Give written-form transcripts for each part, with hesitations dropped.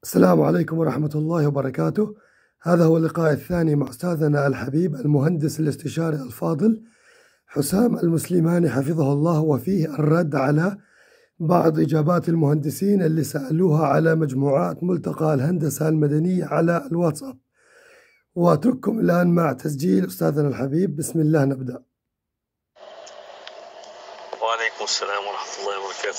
السلام عليكم ورحمة الله وبركاته. هذا هو اللقاء الثاني مع أستاذنا الحبيب المهندس الاستشاري الفاضل حسام المسلماني حفظه الله، وفيه الرد على بعض إجابات المهندسين اللي سألوها على مجموعات ملتقى الهندسة المدنية على الواتساب. وأترككم الآن مع تسجيل أستاذنا الحبيب. بسم الله نبدأ. وعليكم السلام ورحمة الله وبركاته.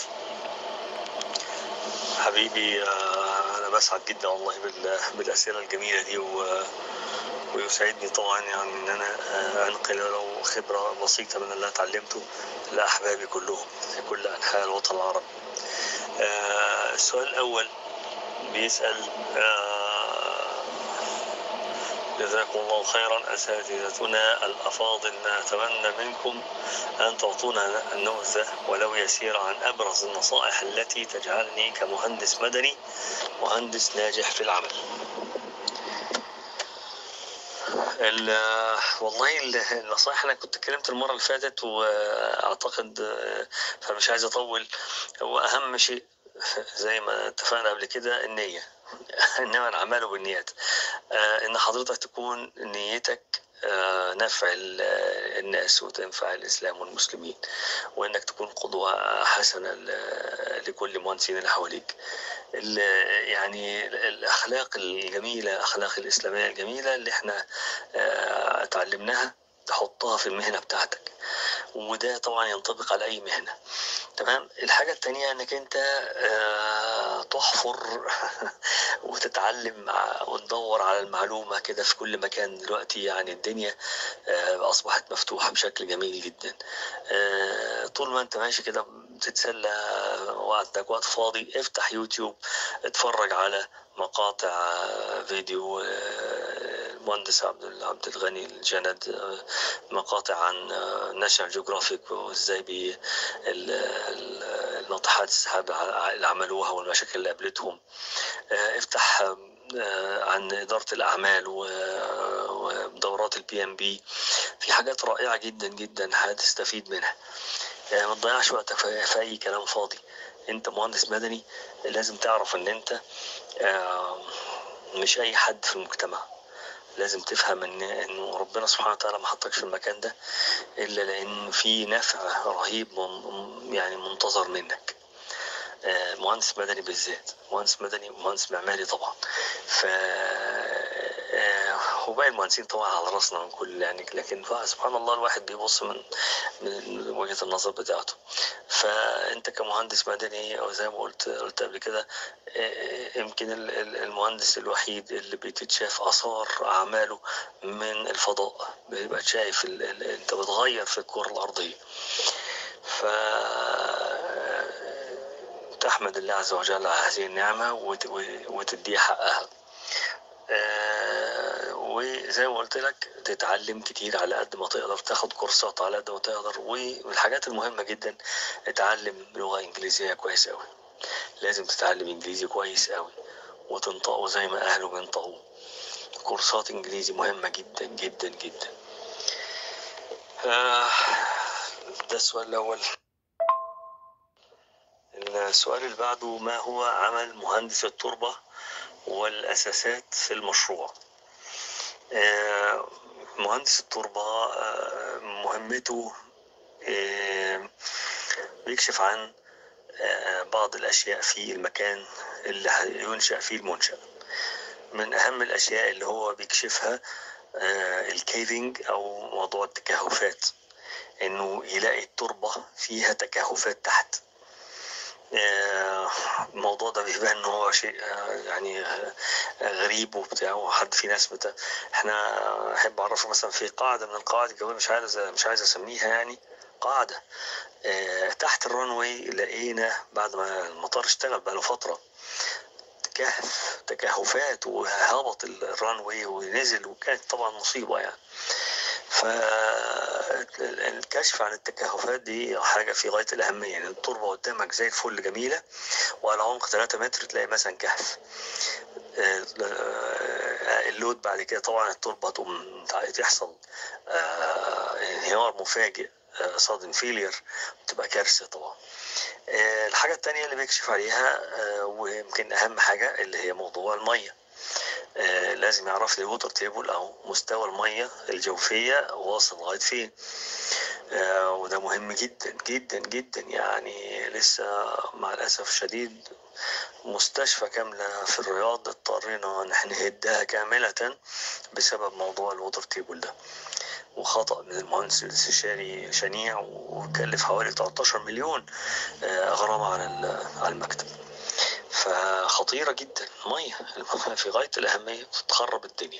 حبيبي، أنا بسعد جدا والله بالأسئلة الجميلة دي، ويسعدني طبعا يعني إن أنا أنقل ولو خبرة بسيطة من اللي اتعلمته لأحبابي كلهم في كل أنحاء الوطن العربي. السؤال الأول بيسأل: جزاكم الله خيرا أساتذتنا الأفاضل، نتمنى منكم أن تعطونا النبذة ولو يسيرة عن أبرز النصائح التي تجعلني كمهندس مدني مهندس ناجح في العمل. والله النصائح أنا كنت اتكلمت المرة اللي فاتت، وأعتقد فمش عايز أطول. هو أهم شيء زي ما اتفقنا قبل كده النية، إنما الأعمال بالنيات. إن حضرتك تكون نيتك نفع الناس وتنفع الإسلام والمسلمين، وإنك تكون قدوة حسنة لكل المهندسين اللي حواليك. يعني الأخلاق الجميلة، أخلاق الإسلامية الجميلة اللي احنا اتعلمناها تحطها في المهنة بتاعتك، وده طبعا ينطبق على أي مهنة. تمام. الحاجة التانية انك انت تحفر وتتعلم وتدور على المعلومة كده في كل مكان. دلوقتي يعني الدنيا اصبحت مفتوحة بشكل جميل جدا. طول ما انت ماشي كده بتتسلى وقتك وقت فاضي، افتح يوتيوب، اتفرج على مقاطع فيديو المهندس عبد الغني الجند، مقاطع عن ناشونال جيوغرافيك وازاي ناطحات السحاب اللي عملوها والمشاكل اللي قابلتهم. افتح عن إدارة الأعمال ودورات الPMP. في حاجات رائعة جدا جدا هتستفيد منها. ما تضيعش وقتك في أي كلام فاضي. انت مهندس مدني لازم تعرف ان انت مش اي حد في المجتمع. لازم تفهم انه ربنا سبحانه وتعالى ما حطكش في المكان ده الا لان في نفع رهيب يعني منتظر منك. مهندس مدني بالذات، مهندس مدني ومهندس معماري طبعا. وباقي المهندسين طبعا على راسنا من كل يعني، لكن سبحان الله الواحد بيبص من وجهة النظر بتاعته. فانت كمهندس مدني، او زي ما قلت قبل كده، يمكن المهندس الوحيد اللي بتتشاف اثار اعماله من الفضاء. بيبقى شايف انت بتغير في الكرة الارضية. تحمد الله عز وجل على هذه النعمة وتديها حقها. وزي ما قلت لك تتعلم كتير على قد ما تقدر، تاخد كورسات على قد ما تقدر. والحاجات المهمة جدا، اتعلم لغة انجليزية كويس قوي. لازم تتعلم انجليزي كويس قوي وتنطقه زي ما اهله بينطقوه. كورسات انجليزي مهمة جدا جدا جدا. ده السؤال الاول. السؤال اللي بعده: ما هو عمل مهندس التربة والأساسات في المشروع؟ مهندس التربة مهمته بيكشف عن بعض الأشياء في المكان اللي ينشأ فيه المنشأ. من أهم الأشياء اللي هو بيكشفها الكيفنج أو موضوع التكهفات، إنه يلاقي التربة فيها تكهفات تحت. الموضوع ده بيبان ان هو شيء يعني غريب وبتاع، وحد في ناس احنا احب اعرفه مثلا في قاعده من القواعد الجويه، مش عايز اسميها يعني قاعده، تحت الرانوي لقينا بعد ما المطار اشتغل بقاله فتره تكهفات، وهبط الرانوي ونزل، وكانت طبعا مصيبه يعني. فالكشف عن التكهفات دي حاجة في غاية الأهمية. يعني التربة قدامك زي الفل جميلة، وعلى عمق 3 متر تلاقي مثلا كهف. اللود بعد كده طبعا التربة تحصل انهيار مفاجئ صادن فيلير، بتبقى كارثة طبعا. الحاجة التانية اللي بيكشف عليها ويمكن أهم حاجة اللي هي موضوع المية. لازم يعرف لي الووتر تيبل أو مستوى المية الجوفية واصل لغاية فين. وده مهم جدا جدا جدا. يعني لسه مع الأسف الشديد مستشفى كاملة في الرياض اضطرينا نحن نهدها كاملة بسبب موضوع الووتر تيبل ده، وخطأ من المهندس الاستشاري شنيع، وكلف حوالي 13 مليون غرامة على المكتب. فخطيرة جدا المية في غاية الأهمية، بتخرب الدنيا.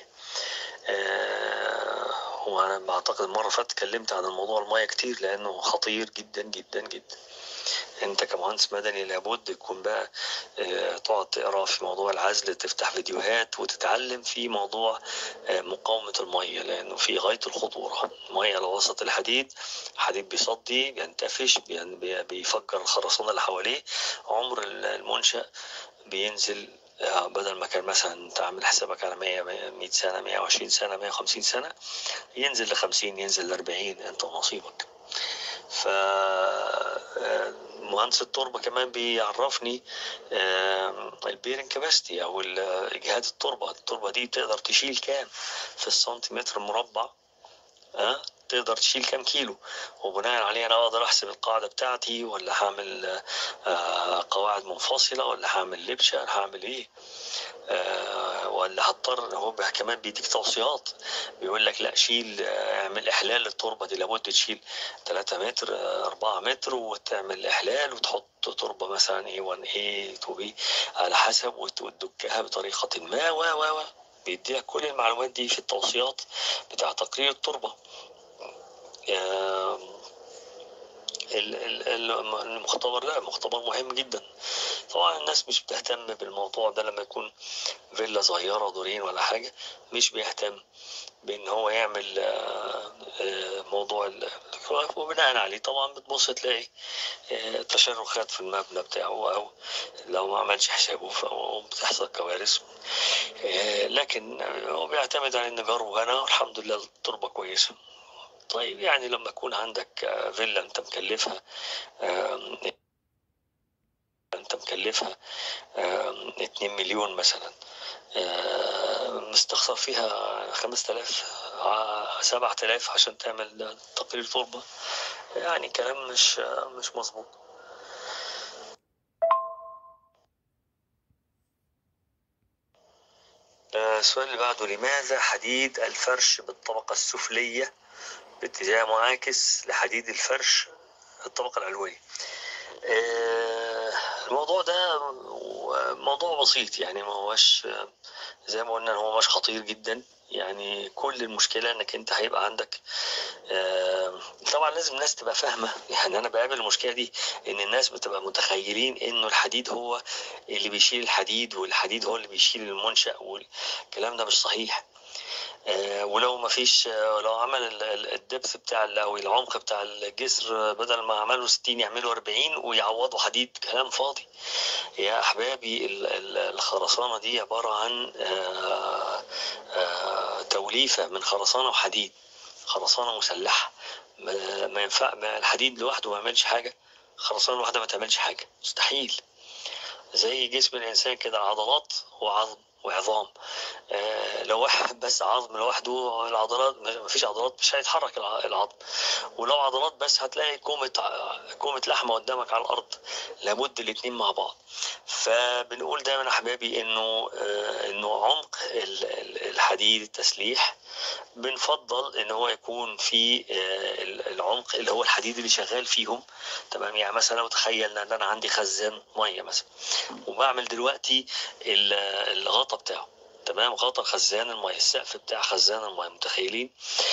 وأنا بعتقد المرة اللي فاتت اتكلمت عن الموضوع المية كتير لأنه خطير جدا جدا جدا. انت كمهندس مدني لابد يكون بقى تقعد تقرا في موضوع العزل، تفتح فيديوهات وتتعلم في موضوع مقاومة المية، لانه في غاية الخطورة. المية لو وسط الحديد بيصدي، بينتفش، بيفجر الخرسانة اللي حواليه. عمر المنشأ بينزل، بدل ما كان مثلا تعمل حسابك على 100 سنة، 120 سنة، 150 سنة، ينزل ل50، ينزل ل40، انت ونصيبك. ف مهندس التربة كمان بيعرفني البيرنج كاباستي او اجهاد التربة دي تقدر تشيل كام في السنتيمتر المربع، تقدر تشيل كام كيلو، وبناء عليه انا اقدر احسب القاعدة بتاعتي، ولا هعمل قواعد منفصلة، ولا هعمل لبشة، هعمل ايه، ولا هضطر. هو كمان بيديك توصيات، بيقول لك لا شيل، اعمل احلال للتربه دي، لابد تشيل 3 متر 4 متر، وتعمل احلال وتحط تربه مثلا A1 A2B على حسب، وتدكها بطريقه ما و بيديك كل المعلومات دي في التوصيات بتاع تقرير التربه. المختبر، لا مختبر مهم جدا. طبعا الناس مش بتهتم بالموضوع ده، لما يكون فيلا صغيرة دورين ولا حاجة مش بيهتم بان هو يعمل موضوع وبناء عليه طبعا بتبص تلاقي تشرخات في المبنى بتاعه، او لو ما عملش حسابه فبتحصل كوارث. لكن هو بيعتمد على النجار وغنى، والحمد لله التربة كويسة. طيب يعني لما يكون عندك فيلا انت مكلفها 2 مليون مثلا، مستخسر فيها 5000 7000 عشان تعمل تقرير تربة، يعني كلام مش مظبوط. السؤال اللي بعده: لماذا حديد الفرش بالطبقة السفلية باتجاه معاكس لحديد الفرش الطبقة العلوية؟ الموضوع ده موضوع بسيط، يعني ما هوش زي ما قلنا، هو مش خطير جدا. يعني كل المشكلة انك انت هيبقى عندك طبعا لازم الناس تبقى فاهمة. يعني انا بقابل المشكلة دي ان الناس بتبقى متخيلين انه الحديد هو اللي بيشيل الحديد، والحديد هو اللي بيشيل المنشأ، والكلام ده مش صحيح. ولو ما فيش، لو عمل الدبث بتاع او العمق بتاع الجسر بدل ما عملوا 60 يعملوا 40 ويعوضوا حديد، كلام فاضي يا احبابي. الخرسانة دي عبارة عن توليفة من خرسانة وحديد، خرسانة مسلحة. ما ينفع الحديد لوحده ما يعملش حاجة، خرسانة لوحدها ما تعملش حاجة، مستحيل. زي جسم الإنسان كده، عضلات وعظم وعظام. لو واحد بس عظم لوحده، العضلات مفيش عضلات، مش هيتحرك العظم. ولو عضلات بس هتلاقي كومة لحمة قدامك على الأرض. لابد الاتنين مع بعض. فبنقول دايما يا أحبابي إنه عمق الحديد التسليح بنفضل ان هو يكون في العمق اللي هو الحديد اللي شغال فيهم. تمام. يعني مثلا لو تخيل ان انا عندي خزان ميه مثلا، وبعمل دلوقتي الغطا بتاعه، تمام، غطا خزان الميه، السقف بتاع خزان الميه، متخيلين؟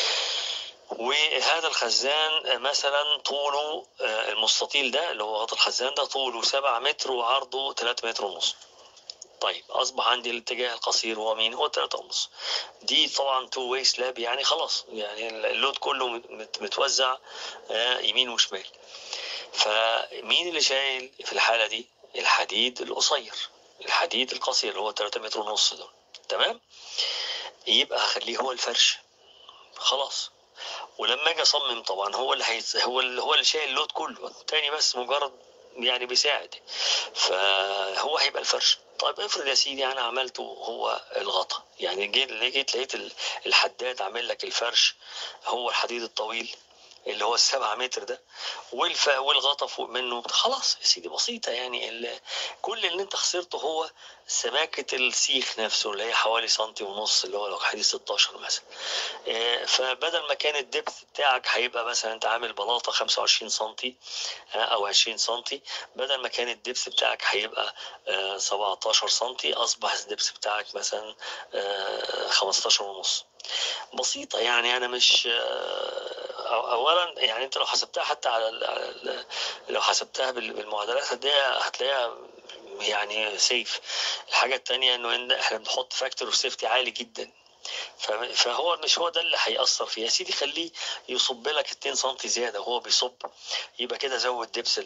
وهذا الخزان مثلا طوله المستطيل ده اللي هو غطا الخزان ده طوله 7 متر وعرضه 3 متر ونص. طيب اصبح عندي الاتجاه القصير هو مين؟ هو 3.5. دي طبعا 2 واي سلاب، يعني خلاص، يعني اللود كله متوزع يمين وشمال. فمين اللي شايل في الحالة دي؟ الحديد القصير، الحديد القصير اللي هو 3 متر ونص ده. تمام. يبقى هخليه هو الفرش، خلاص. ولما اجي اصمم طبعا هو اللي شايل اللود كله، التاني بس مجرد يعني بيساعد. فهو هيبقى الفرش. طيب افرض يا سيدي انا عملته هو الغطا، يعني جيت لقيت الحداد عامل لك الفرش هو الحديد الطويل اللي هو ال7 متر ده، والغطا فوق منه، خلاص يا سيدي بسيطة يعني. كل اللي انت خسرته هو سماكة السيخ نفسه اللي هي حوالي سنتي ونص، اللي هو لو حديد 16 مثلا. فبدل ما كان الدبث بتاعك هيبقى مثلا انت عامل بلاطة 25 سنتي او 20 سنتي، بدل ما كان الدبث بتاعك هيبقى 17 سنتي، اصبح الدبث بتاعك مثلا 15 ونص. بسيطة يعني. أنا مش أولا يعني أنت لو حسبتها حتى لو حسبتها بالمعادلات هتلاقيها يعني سيف. الحاجة التانية إنه إحنا بنحط فاكتور اوف سيفتي عالي جدا، فهو مش هو ده اللي هيأثر فيه. يا سيدي خليه يصب لك 2 سم زيادة وهو بيصب، يبقى كده زود دبس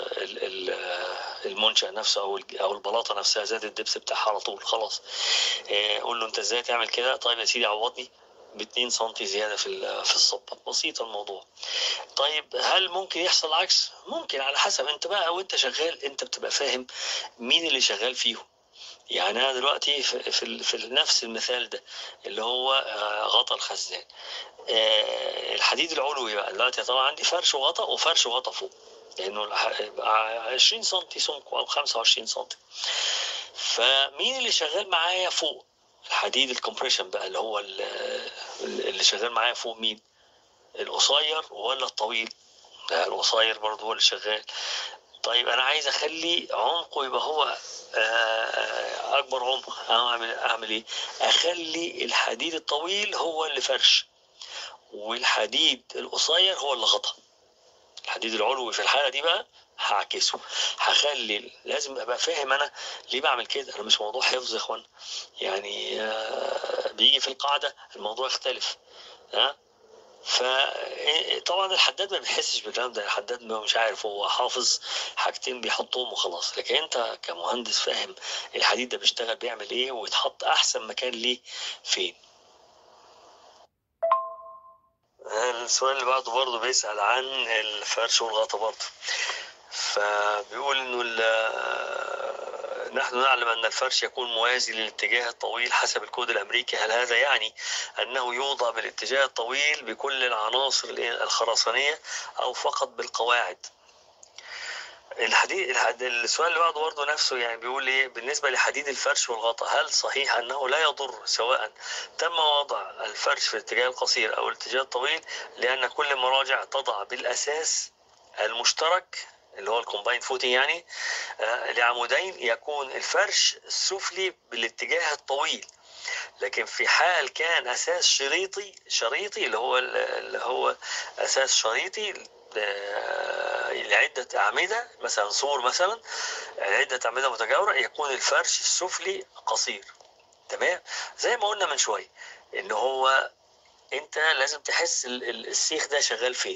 المنشأ نفسه أو البلاطة نفسها، زاد الدبس بتاعها على طول خلاص. قول له أنت إزاي تعمل كده؟ طيب يا سيدي عوضني ب2 سم زيادة في الصب. بسيط الموضوع. طيب هل ممكن يحصل عكس؟ ممكن، على حسب انت بقى وانت شغال، انت بتبقى فاهم مين اللي شغال فيهم. يعني انا دلوقتي في نفس المثال ده اللي هو غطا الخزان، الحديد العلوي بقى دلوقتي طبعا عندي فرش وغطا وفرش وغطا فوق، لانه 20 سم سمك او 25 سم. فمين اللي شغال معايا فوق؟ الحديد الكمبريشن بقى اللي هو اللي شغال معايا فوق مين؟ القصير ولا الطويل؟ القصير برضه هو اللي شغال. طيب انا عايز اخلي عمقه يبقى هو اكبر عمق، اعمل ايه؟ اخلي الحديد الطويل هو اللي فرش والحديد القصير هو اللي غطا. الحديد العلوي في الحالة دي بقى هعكسه، هخلي، لازم ابقى فاهم انا ليه بعمل كده. انا مش موضوع حفظ يا اخوان يعني، بيجي في القاعدة الموضوع يختلف. فطبعا الحداد ما بيحسش بالكلام ده، الحداد مش عارف، هو حافظ حاجتين بيحطهم وخلاص. لكن انت كمهندس فاهم الحديد ده بيشتغل بيعمل ايه ويتحط احسن مكان ليه فين. السؤال اللي بعده برضه بيسأل عن الفرش والغطا برضه، فبيقول انه نحن نعلم أن الفرش يكون موازي للاتجاه الطويل حسب الكود الأمريكي. هل هذا يعني أنه يوضع بالاتجاه الطويل بكل العناصر الخرسانية أو فقط بالقواعد؟ السؤال اللي بعده برضه نفسه يعني بيقول ايه بالنسبة لحديد الفرش والغطاء، هل صحيح أنه لا يضر سواء تم وضع الفرش في الاتجاه القصير أو الاتجاه الطويل، لأن كل مراجع تضع بالأساس المشترك اللي هو الكومباين فوتنج يعني لعمودين يكون الفرش السفلي بالاتجاه الطويل، لكن في حال كان أساس شريطي اللي هو أساس شريطي لعدة أعمدة مثلا سور مثلا عدة أعمدة متجاورة، يكون الفرش السفلي قصير. تمام، زي ما قلنا من شوية إن هو انت لازم تحس السيخ ده شغال فين.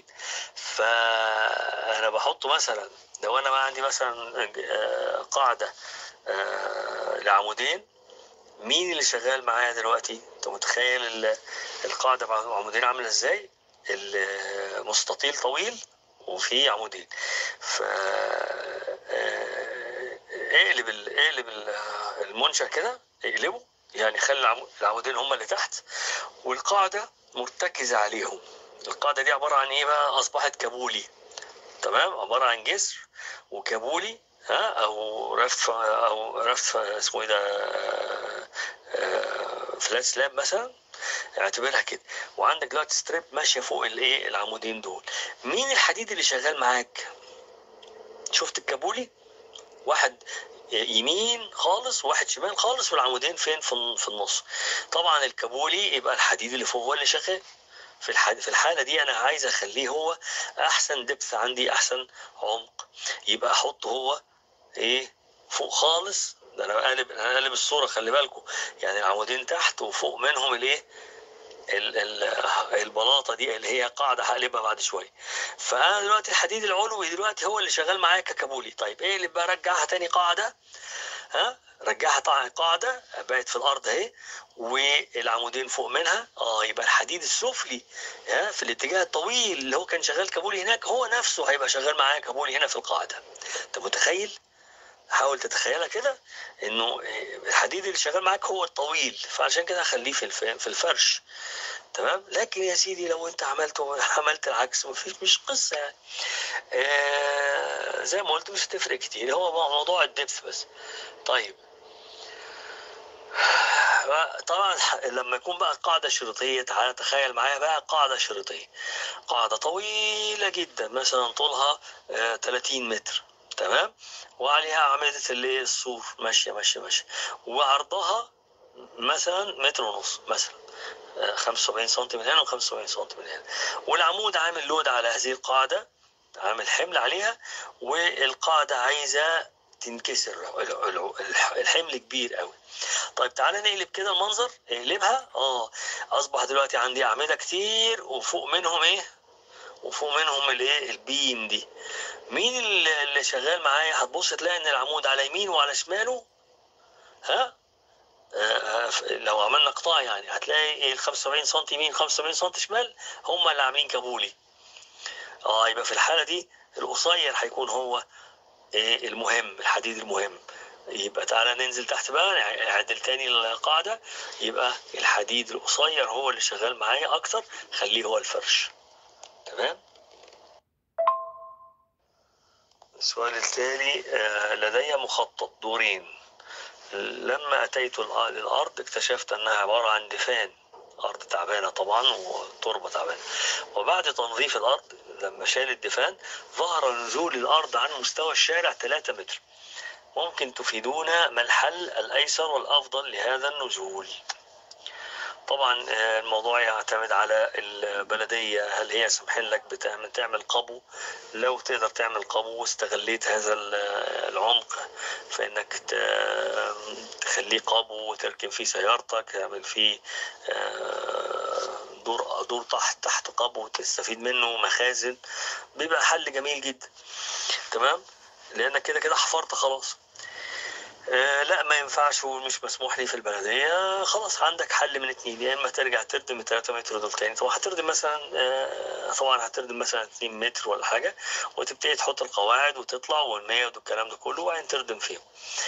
فانا بحطه مثلا لو انا ما عندي مثلا قاعدة لعمودين، مين اللي شغال معايا دلوقتي؟ انت متخيل القاعدة بعمودين عاملة ازاي؟ المستطيل طويل وفي عمودين، ف اقلب المنشأ كده، اقلبه يعني خلي العمودين هما اللي تحت والقاعدة مرتكزة عليهم. القاعدة دي عبارة عن ايه بقى؟ اصبحت كابولي. تمام، عبارة عن جسر وكابولي او رف اسمه ايه ده، فلات سلاب مثلا، اعتبرها كده. وعندك دلوقتي ستريب ماشيه فوق الايه العمودين دول. مين الحديد اللي شغال معاك؟ شفت الكابولي؟ واحد يمين خالص وواحد شمال خالص والعمودين فين في النص. طبعا الكابولي يبقى الحديد اللي فوق هو اللي شغال. في الحالة دي أنا عايز أخليه هو أحسن دبث عندي، أحسن عمق، يبقى أحطه هو إيه فوق خالص. ده أنا قالب الصورة، خلي بالكم يعني العمودين تحت وفوق منهم الإيه البلاطة دي اللي هي قاعدة هقلبها بعد شوية. فأنا دلوقتي الحديد العلوي دلوقتي هو اللي شغال معايا ككابولي. طيب إيه اللي برجعها تاني قاعدة؟ ها رجعها طبعا قاعدة بقت في الأرض اهي، والعمودين فوق منها يبقى الحديد السفلي في الاتجاه الطويل اللي هو كان شغال كابولي هناك هو نفسه هيبقى شغال معايا كابولي هنا في القاعدة. انت متخيل؟ حاول تتخيلها كده، انه الحديد اللي شغال معاك هو الطويل، فعشان كده هخليه في الفرش. تمام. لكن يا سيدي لو انت عملت العكس مش قصة يعني. زي ما قلت مش هتفرق كتير، هو موضوع الدبث بس. طيب طبعا لما يكون بقى قاعدة شريطية، تعالى تخيل معايا بقى قاعدة شريطية، قاعدة طويلة جدا مثلا طولها 30 متر، تمام، وعليها أعمدة السور ماشية ماشية ماشية، وعرضها مثلا متر ونص مثلا، 75 سم من هنا و75 سم من هنا، والعمود عامل لود على هذه القاعدة، عامل حمل عليها، والقاعدة عايزة تنكسر، الحمل كبير قوي. طيب تعالى نقلب كده المنظر، اقلبها. اصبح دلوقتي عندي اعمدة كتير، وفوق منهم البيم دي. مين اللي شغال معايا؟ هتبص تلاقي ان العمود على يمين وعلى شماله، لو عملنا قطاع يعني هتلاقي ال 75 سم يمين 75 سم شمال هم اللي عاملين كابولي. يبقى في الحالة دي القصير هيكون هو المهم، الحديد المهم. يبقى تعالى ننزل تحت بقى نعدل تاني القاعدة، يبقى الحديد القصير هو اللي شغال معايا اكتر، خليه هو الفرش. تمام. السؤال التالي، لدي مخطط دورين، لما أتيت للأرض اكتشفت أنها عبارة عن دفان، أرض تعبانة طبعا وتربة تعبانة، وبعد تنظيف الأرض لما شال الدفان ظهر نزول الأرض عن مستوى الشارع 3 متر. ممكن تفيدونا ما الحل الأيسر والأفضل لهذا النزول؟ طبعا الموضوع يعتمد على البلدية، هل هي سمحين لك تعمل قبو؟ لو تقدر تعمل قبو واستغليت هذا العمق فإنك تخليه قبو وتركن فيه سيارتك، تعمل فيه دور تحت قبو وتستفيد منه مخازن، بيبقى حل جميل جدا. تمام، لأنك كده حفرت خلاص. لا ما ينفعش ومش مسموح لي في البلدية، خلاص عندك حل من اتنين، يا اما ترجع تردم 3 متر دول تاني. طبعا هتردم مثلا 2 متر ولا حاجة، وتبتدي تحط القواعد وتطلع والمية والكلام ده كله وبعدين تردم فيهم.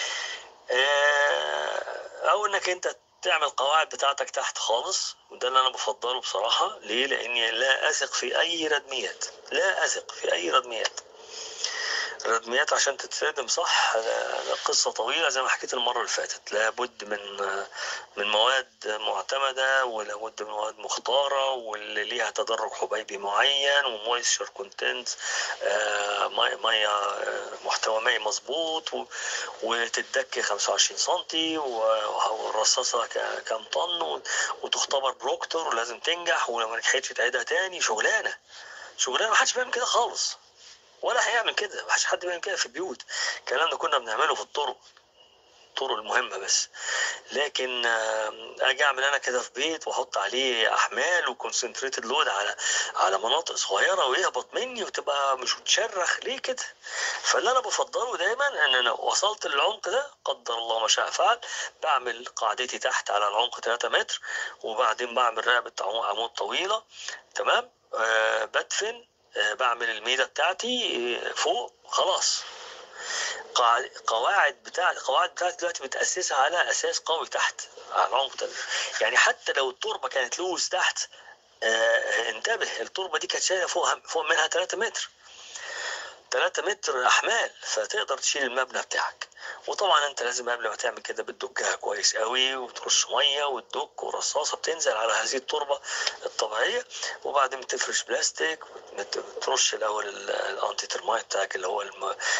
او انك انت تعمل قواعد بتاعتك تحت خالص، وده اللي انا بفضله بصراحة. ليه؟ لاني لا اثق في اي ردميات، لا اثق في اي ردميات. الردميات عشان تتردم صح قصة طويلة زي ما حكيت المرة اللي فاتت، لابد من مواد معتمدة، ولابد من مواد مختارة واللي ليها تدرج حبيبي معين، ومويستشر كونتنت، مية محتوى مائي مظبوط، وتتدك 25 سنتي، والرصاصة كام طن، وتختبر بروكتور ولازم تنجح، ولو ما نجحتش تعيدها تاني. شغلانة محدش بيعمل كده خالص، ولا هيعمل كده، محدش حد بيعمل كده في البيوت. الكلام ده كنا بنعمله في الطرق المهمة بس. لكن اجي اعمل انا كده في بيت واحط عليه احمال وكونسنتريتد لود على مناطق صغيرة ويهبط مني وتبقى مش متشرخ ليه كده؟ فاللي انا بفضله دايما ان انا وصلت للعمق ده قدر الله ما شاء فعل، بعمل قاعدتي تحت على العمق 3 متر، وبعدين بعمل رقبة عمود طويلة. تمام. بدفن، بعمل الميدة بتاعتي فوق خلاص. القواعد بتاعتي دلوقتي متأسسة على أساس قوي تحت على العمق ده. يعني حتى لو التربة كانت لوز تحت، انتبه، التربة دي كانت شايلة فوق منها 3 متر 3 متر أحمال، فتقدر تشيل المبنى بتاعك. وطبعا انت لازم قبل ما تعمل كده بتدكها كويس قوي، وترش ميه وتدك، ورصاصه بتنزل على هذه التربه الطبيعيه، وبعدين بتفرش بلاستيك، ترش الاول الانتي ترمايت بتاعك اللي هو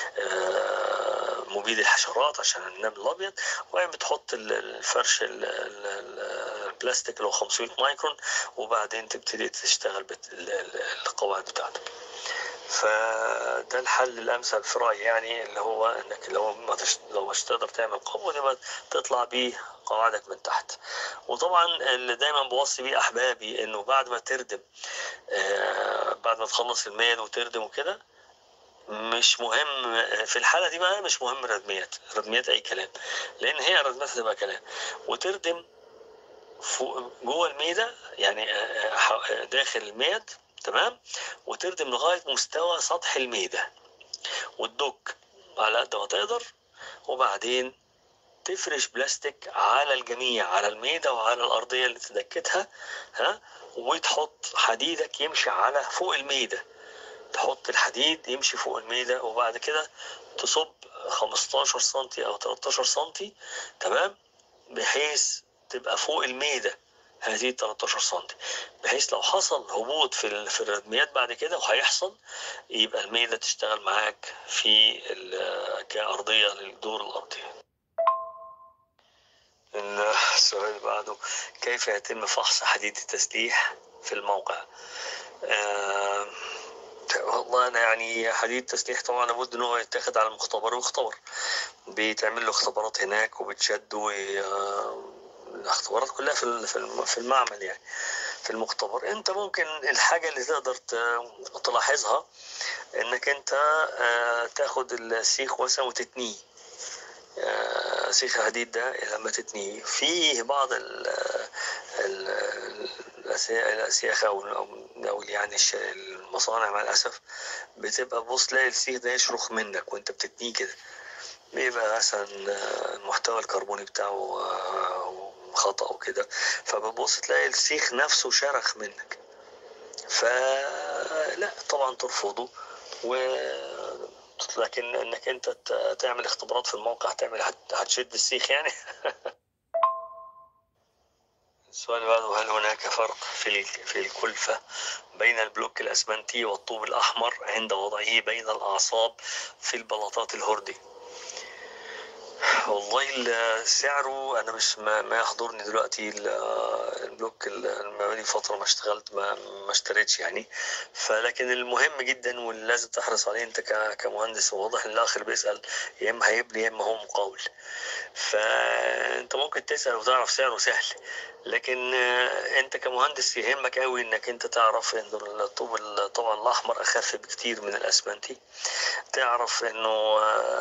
مبيد الحشرات عشان النمل الابيض، وبعدين بتحط الفرش البلاستيك اللي هو 500 مايكرون، وبعدين تبتدي تشتغل القواعد بتاعتك. فده الحل الامثل في رايي، يعني اللي هو انك لو مش تقدر تعمل قبو يبقى تطلع بيه قواعدك من تحت. وطبعا اللي دايما بوصي بيه احبابي انه بعد ما تردم، بعد ما تخلص الميل وتردم وكده، مش مهم في الحالة دي بقى، مش مهم ردميات أي كلام، لأن هي ردميات هتبقى كلام. وتردم فوق جوه الميدة، يعني داخل الميد، تمام، وتردم لغاية مستوى سطح الميدة وتدك على قد ما تقدر، وبعدين تفرش بلاستيك على الجميع، على الميدة وعلى الأرضية اللي تدكتها، ها، وتحط حديدك يمشي على فوق الميدة، تحط الحديد يمشي فوق الميدة، وبعد كده تصب 15 سنتي أو 13 سنتي، تمام، بحيث تبقى فوق الميدة هذه 13 سنتي، بحيث لو حصل هبوط في الردميات بعد كده، وهيحصل، يبقى الميدة تشتغل معاك في كأرضية للدور الأرضي. السؤال اللي بعده: كيف يتم فحص حديد التسليح في الموقع؟ والله أنا يعني حديد التسليح طبعا لابد إن هو يتاخد على المختبر ويختبر، بيتعمل له اختبارات هناك وبتشد، الاختبارات كلها في المعمل، يعني في المختبر. انت ممكن الحاجة اللي تقدر تلاحظها انك انت تاخد السيخ مثلا وتتنيه، سيخ الحديد ده لما تتنيه فيه بعض الأسياخ أو يعني المصانع مع الأسف بتبقى بص تلاقي السيخ ده يشرخ منك وانت بتتنيه كده، بيبقى مثلا المحتوى الكربوني بتاعه خطأ وكده، فبتبص تلاقي السيخ نفسه شرخ منك، فلا طبعا ترفضه. لكن انك انت تعمل اختبارات في الموقع، هتشد السيخ يعني. السؤال اللي بعده: هل هناك فرق في الكلفة بين البلوك الأسمنتي والطوب الأحمر عند وضعه بين الأعصاب في البلاطات الهردي؟ والله سعره انا مش ما يحضرني دلوقتي، البلوك بقالي فتره ما اشتغلت، ما اشتريتش يعني، فلكن المهم جدا واللي لازم تحرص عليه انت كمهندس، وواضح ان الاخر بيسال يا اما هيبني يا اما هو مقاول، فانت ممكن تسال وتعرف سعره سهل، لكن انت كمهندس يهمك قوي انك انت تعرف ان الطوب طبعا الاحمر اخف بكتير من الاسمنتي، تعرف انه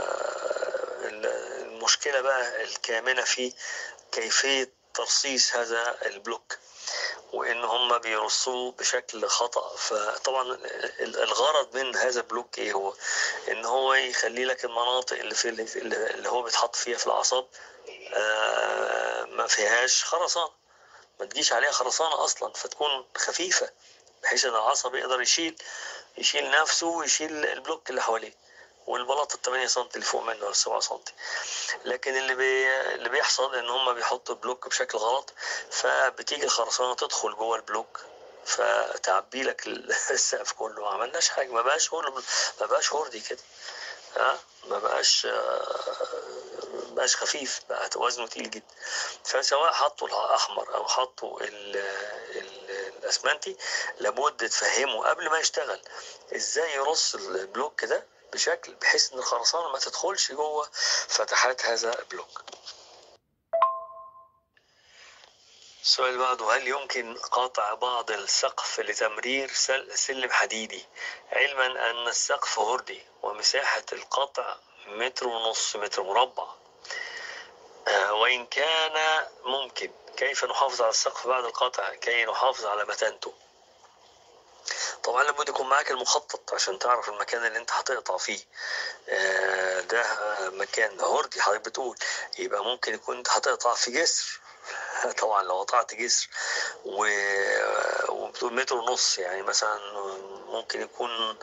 المشكلة بقى الكامنة في كيفية ترصيص هذا البلوك، وان هم بيرصوه بشكل خطأ. فطبعا الغرض من هذا البلوك ايه؟ هو ان هو يخلي لك المناطق اللي هو بيتحط فيها في الاعصاب ما فيهاش خرسانة، ما تجيش عليها خرسانة اصلا، فتكون خفيفة بحيث ان العصب يقدر يشيل نفسه ويشيل البلوك اللي حواليه، والبلاطة 8 سم اللي فوق منه ولا 7 سم. لكن اللي بيحصل ان هم بيحطوا البلوك بشكل غلط، فبتيجي الخرسانة تدخل جوه البلوك فتعبي لك السقف كله، ما عملناش حاجة، ما بقاش هوردي كده، ما بقاش خفيف، بقى وزنه تقيل جدا. فسواء حطوا الأحمر أو حطوا الأسمنتي، لابد تفهمه قبل ما يشتغل إزاي يرص البلوك ده بشكل بحيث إن الخرسانة ما تدخلش جوه فتحات هذا البلوك. السؤال اللي بعده: هل يمكن قطع بعض السقف لتمرير سلم حديدي، علما أن السقف هردي ومساحة القطع 1.5 متر مربع؟ وإن كان ممكن، كيف نحافظ على السقف بعد القطع كي نحافظ على متانته؟ طبعا لابد يكون معاك المخطط عشان تعرف المكان اللي انت هتقطع فيه، ده مكان هردي حضرتك بتقول، يبقى ممكن يكون انت هتقطع في جسر. طبعا لو قطعت جسر وبتقول 1.5 متر، يعني مثلا ممكن يكون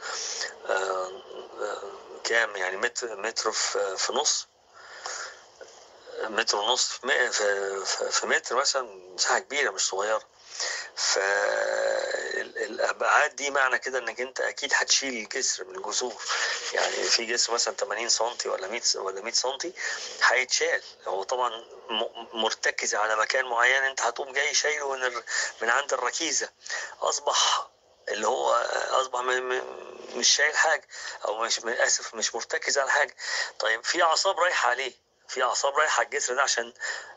كام يعني متر في نص، 1.5 متر في متر مثلا، مساحة كبيرة مش صغيرة. فالابعاد دي معنى كده انك انت اكيد هتشيل الجسر من الجذور، يعني في جسر مثلا 80 سنتي ولا 100 سنتي هيتشال، هو طبعا مرتكز على مكان معين، انت هتقوم جاي شايله من عند الركيزة، اصبح اللي هو اصبح مش شايل حاجة، او مش اسف مش مرتكز على حاجة. طيب في اعصاب رايحة عليه، في اعصاب رايحة على الجسر ده عشان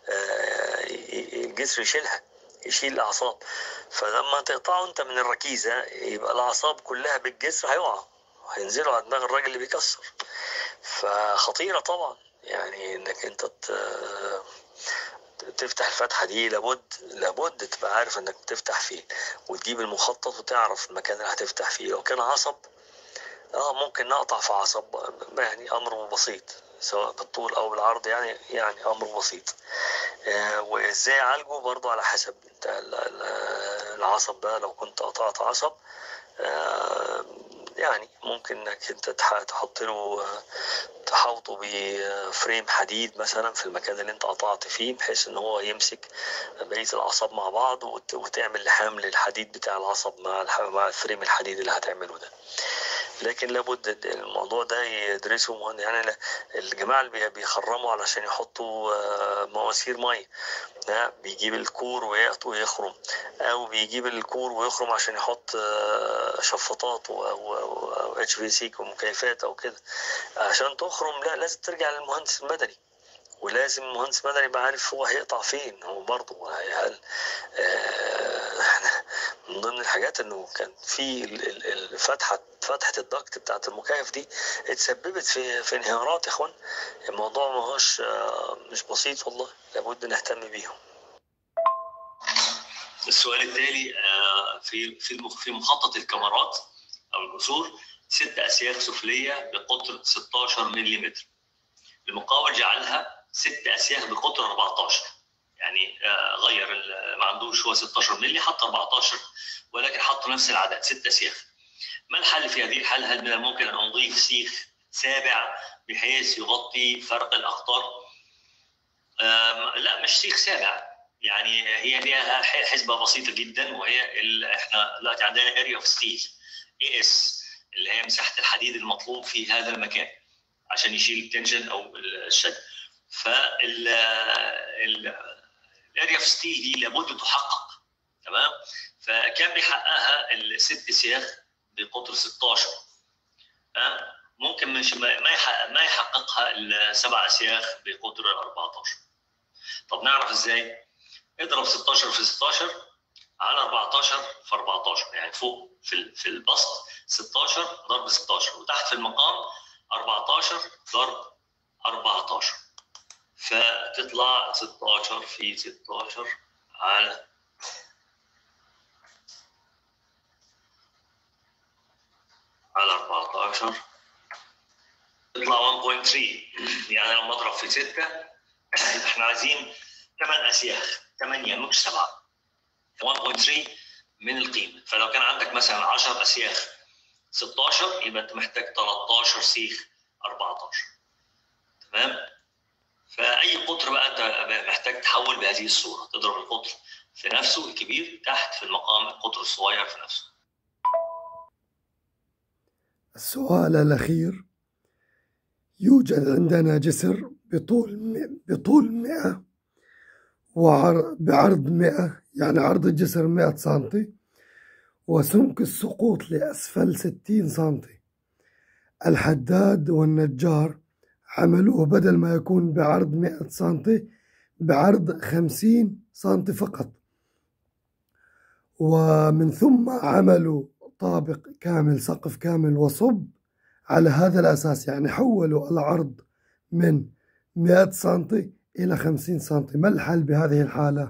الجسر يشيل الاعصاب، فلما تقطعه انت من الركيزة يبقى الاعصاب كلها بالجسر هيقع، هينزلوا على دماغ الراجل اللي بيكسر. فخطيرة طبعا، يعني انك انت تفتح الفتحة دي لابد تبقى عارف انك بتفتح فين، وتجيب المخطط وتعرف المكان اللي هتفتح فيه. لو كان عصب ممكن نقطع في عصب، يعني امر بسيط سواء بالطول او بالعرض، يعني امر بسيط. وازاي اعالجه برضو على حسب انت العصب ده. لو كنت قطعت عصب يعني ممكن انك انت تحط له، تحوطه بفريم حديد مثلا في المكان اللي انت قطعت فيه، بحيث ان هو يمسك بقية الاعصاب مع بعض، وتعمل لحام للحديد بتاع العصب مع الفريم الحديد اللي هتعمله ده. لكن لابد الموضوع ده يدرسه، يعني الجماعة اللي بيخرموا علشان يحطوا مواسير مية، بيجيب الكور ويخرم، او بيجيب الكور ويخرم عشان يحط شفاطات او اتش في سي ومكيفات او كده. عشان تخرم لا، لازم ترجع للمهندس المدني، ولازم المهندس المدني يبقى عارف هو هيقطع فين. هو برضه هل من ضمن الحاجات انه كان في فتحة الضغط بتاعت المكيف دي اتسببت في انهيارات يا اخوان. الموضوع ما هوش مش بسيط والله، لابد نهتم بيهم. السؤال التالي، في مخطط الكاميرات او الجسور 6 اسياخ سفليه بقطر 16 ملم، المقاول جعلها 6 اسياخ بقطر 14. يعني غير، ما عندوش هو 16 مللي، حط 14 ولكن حط نفس العدد 6 اسياخ. ما الحل في هذه الحالة؟ هل من الممكن ان نضيف سيخ سابع بحيث يغطي فرق الاقطار؟ لا، مش سيخ سابع، يعني هي ليها حسبه بسيطه جدا، وهي احنا دلوقتي عندنا اريا اوف ستيل AS، اللي هي مساحه الحديد المطلوب في هذا المكان عشان يشيل التنشن او الشد. الاريا اوف ستيل دي لابد تحقق، تمام؟ فكان بيحققها الست سياخ بقطر 16. ممكن ما يحققها السبع اسياخ بقطر 14. طب نعرف ازاي؟ اضرب 16 في 16 على 14 في 14، يعني فوق في البسط 16 ضرب 16، وتحت في المقام 14 ضرب 14، فتطلع 16 في 16 على 14 تطلع 1.3. يعني لما اضرب في 6 احنا عايزين 8 اسياخ، 8 مش 7، 1.3 من القيمه. فلو كان عندك مثلا 10 اسياخ 16 يبقى انت محتاج 13 سيخ 14، تمام؟ فاي قطر بقى انت محتاج تحول بهذه الصوره، تضرب القطر في نفسه الكبير تحت في المقام القطر الصغير في نفسه. السؤال الأخير: يوجد عندنا جسر بطول 100 بعرض 100، يعني عرض الجسر 100 سنتي، وسمك السقوط لأسفل 60 سنتي. الحداد والنجار عملوه بدل ما يكون بعرض 100 سنتي بعرض 50 سنتي فقط، ومن ثم عملوا طابق كامل، سقف كامل وصب على هذا الأساس، يعني حولوا العرض من 100 سنتي إلى 50 سنتي. ما الحل بهذه الحالة؟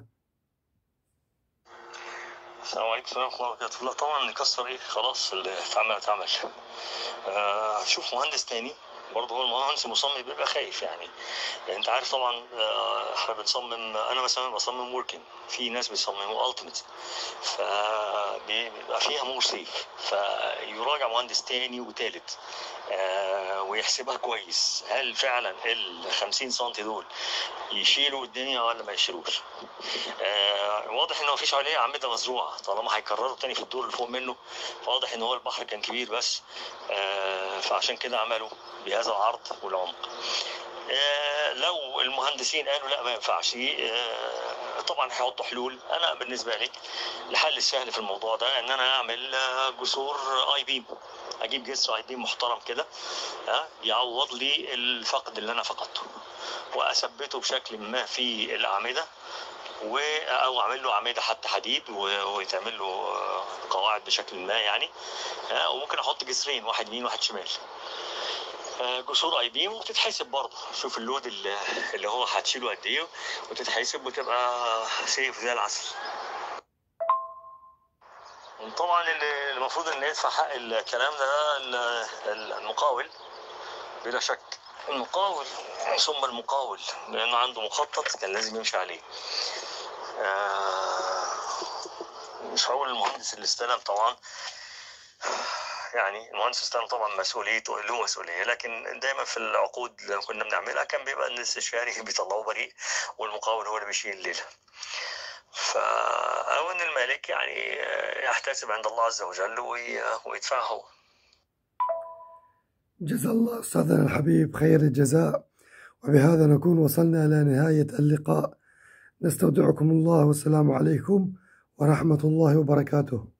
السلام عليكم ورحمة الله وبركاته. لا طبعا نكسر ايه، خلاص اللي اتعمل. شوف مهندس تاني برضه. هو المهندس المصمم بيبقى خايف، يعني انت عارف طبعا. احنا بنصمم، انا مثلا بصمم وركن، في ناس بيصمموا التيميت، فبيبقى فيها مور سيف، فيراجع مهندس تاني وتالت ويحسبها كويس، هل فعلا ال 50 سم دول يشيلوا الدنيا ولا ما يشيلوش. واضح انه مفيش عليه اعمده مزروعه، طالما هيكرروا تاني في الدور اللي فوق منه، فواضح ان هو البحر كان كبير بس، فعشان كده عملوا بهذا العرض والعمق. لو المهندسين قالوا لا ما ينفعش، طبعا هيحطوا حلول. انا بالنسبه لي الحل السهل في الموضوع ده ان انا اعمل جسور اي بيم، اجيب جسر اي بيم محترم كده يعوض لي الفقد اللي انا فقدته، واثبته بشكل ما في الاعمده او اعمل له اعمده حتى حديد ويتعمل له قواعد بشكل ما يعني. وممكن احط جسرين، واحد يمين واحد شمال، جسور اي بيم، وتتحسب برضه. شوف اللود اللي هو هتشيله قد ايه، وتتحسب وتبقى سيف زي العسل. طبعا اللي المفروض ان يدفع حق الكلام ده المقاول بلا شك. المقاول ثم المقاول، لانه عنده مخطط كان لازم يمشي عليه. مش هقول المهندس اللي استلم طبعا، يعني المهندس استلم طبعا مسؤوليته، له مسؤوليه، لكن دايما في العقود اللي كنا بنعملها كان بيبقى ان الاستشاري بيطلعه بريء والمقاول هو اللي بيشيل الليله. أو ان المالك يعني يحتسب عند الله عز وجل ويدفعه هو. جزا الله أستاذنا الحبيب خير الجزاء. وبهذا نكون وصلنا إلى نهاية اللقاء. نستودعكم الله والسلام عليكم ورحمة الله وبركاته.